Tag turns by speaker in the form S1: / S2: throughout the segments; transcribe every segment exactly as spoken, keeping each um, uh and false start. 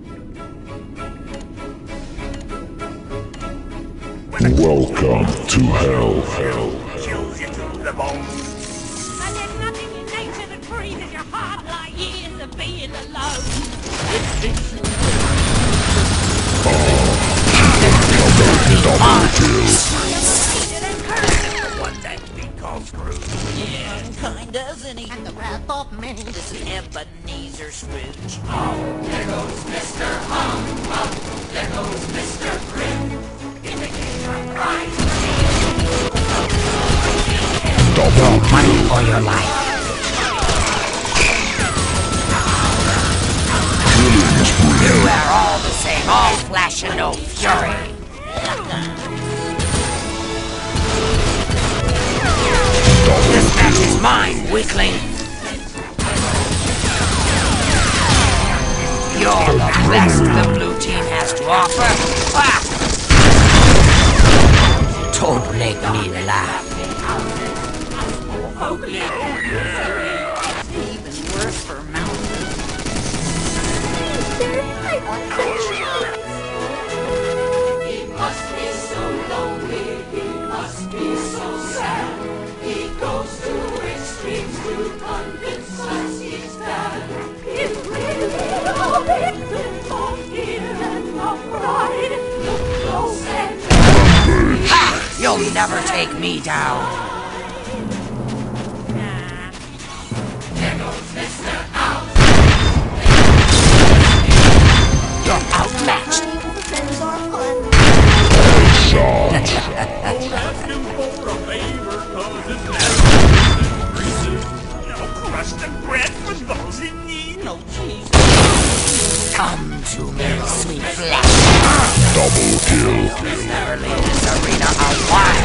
S1: Welcome to hell, hell.
S2: Chills you to the bone.
S3: And there's nothing in nature that freezes your heart like years of being alone.
S1: Double kill.
S2: One that we call Scrooge.
S4: Yeah, kinda, isn't he?
S5: And the wrath of many.
S4: This is Ebenezer Scrooge.
S2: Oh, there goes Mister Hum Hum. There goes Mister Grin. In the game of pride.
S1: Double
S4: Money
S1: kill.
S4: or your life.
S1: Killing spree.
S4: You are all the same, all flash and no fury. This match is mine, weakling. You're the best the blue team has to offer. Ah! Don't make me laugh.
S2: Oh, yeah.
S4: Even worse for mountains.
S2: He must be so lonely. He must be so sad. He goes to extremes to convince us he's bad.
S3: He's really a victim of fear and of pride. Look close and
S4: Ha! You'll never take me down.
S2: There goes Mister Out.
S4: You're outmatched.
S5: Friends are fun.
S1: Shot.
S2: Ask him for a favor, cause his master increases. No crust and bread for those in need.
S4: No cheese. Come to me, sweet flesh.
S1: Double kill.
S4: Never leave this arena a while.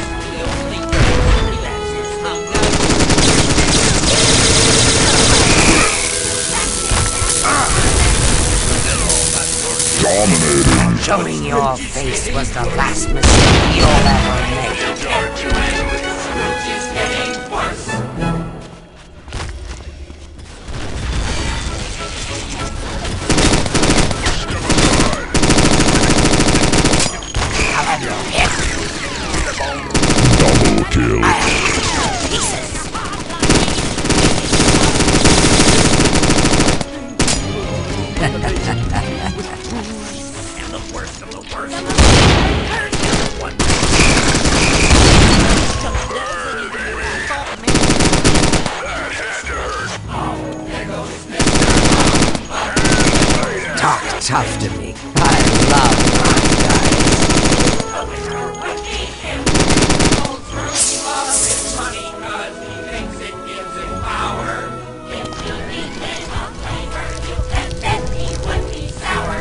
S1: Dominating.
S4: Showing your face was the last mistake you'll ever make.
S2: Scrooge is getting worse.
S4: I'll have your head.
S1: Double kill.
S4: I'll have your pieces.
S2: And the worst of the worst. One
S4: Talk tough to me. I love my guys.
S2: money cause he thinks it gives him power. If you need him a flavor, you can bet he would be sour.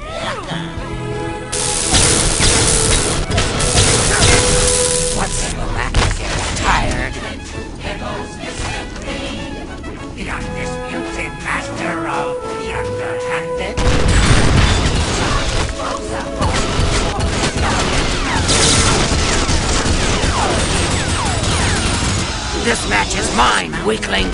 S4: What's the matter? You're tired.
S2: There goes Mister Green, the undisputed master of the underhanded.
S4: This match is mine, weakling.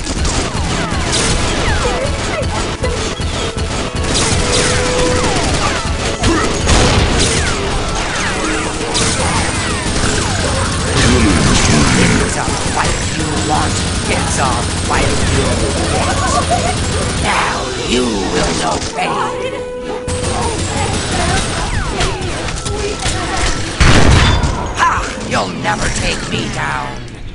S4: It's a fight you want. It's a fight you want. Now you will know pain. Ha! You'll never take me down.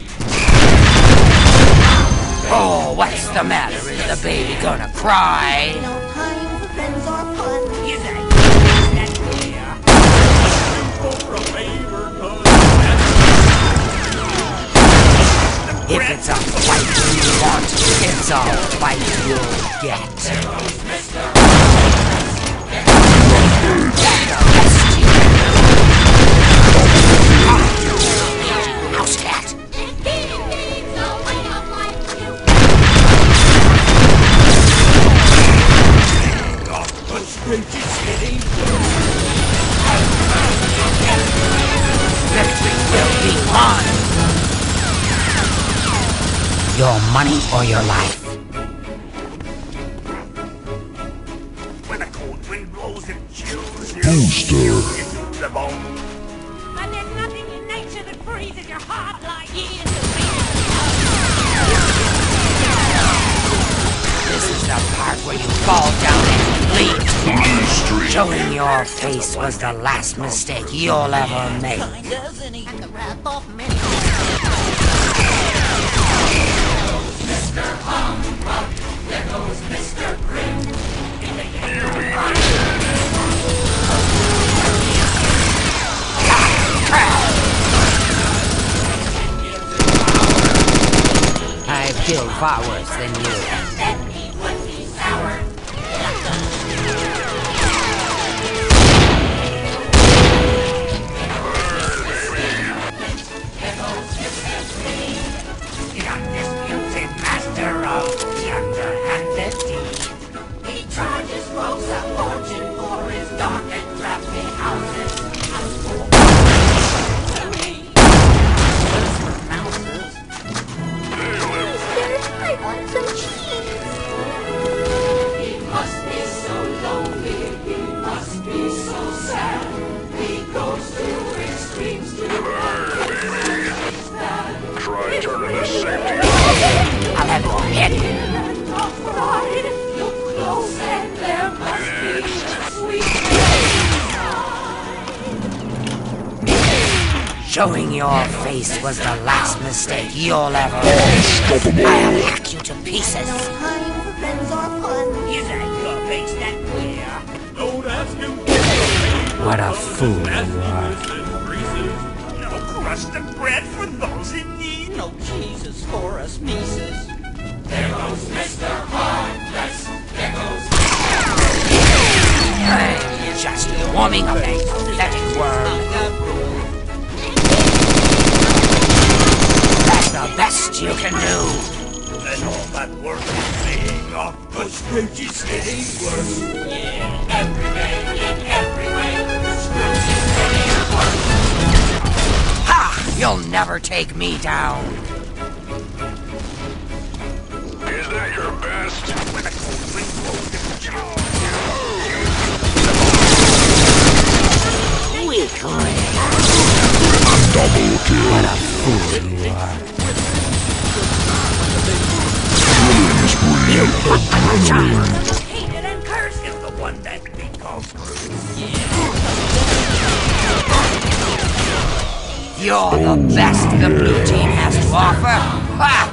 S4: Oh, what's the matter? Is the baby gonna cry?
S5: No time for friends or fun.
S2: Is that that's clear? For a favor,
S4: If it's a fight you want, it's a fight you'll get. That's the best you can do. House cat. Victory will be mine. Your money or your life.
S2: when a cold wind
S1: booster.
S6: The bone.
S3: And there's nothing in nature that freezes your heart like years
S4: This is the part where you fall down and bleed.
S1: Blue streak.
S4: Showing your face was the last mistake you'll ever make.
S5: And the wrath of many.
S2: Mister Humbug, there goes Mister Grim.
S4: I've killed far worse than you.
S2: Then he would be sour. There goes Mister Green.
S4: The undisputed master of the underhanded deed.
S2: He charges folks a fortune for his dark and crafty houses.
S3: I want some cheese.
S2: He must be so lonely, he must be so sad. He goes to extremes to accomplish that.
S1: Try turning this safety off.
S4: I'll have your head.
S2: And of pride, look close and there must be a sweet
S4: Showing your face was the last mistake you'll ever make. I'll hack you to pieces.
S5: No time for friends or fun.
S4: Is that your face that queer?
S6: Don't ask him.
S4: What a fool you are.
S6: No crust of bread for those in need.
S5: No Jesus for us nieces.
S2: There goes Mister Heartless. There goes
S4: I'm just warming up a pathetic world. That's the best you can do.
S6: And all that work is paying off. Push pages getting worse.
S2: yeah, every day in every way. Scrooge is getting worse.
S4: Ha! You'll never take me down.
S1: Is that your best?
S4: Weakling.
S1: Double kill.
S4: What a fool you are.
S1: Killing spree. Adrenaline.
S3: Hated and cursed.
S6: Is the one that we call Scrooge.
S4: You're the best the blue team has to offer. Ha!